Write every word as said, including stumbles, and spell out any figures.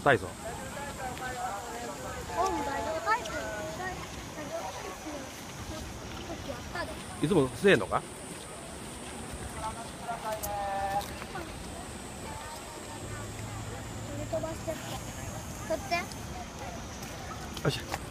体操。いつもせえんのか。 飛ばしてって。取って。 よし。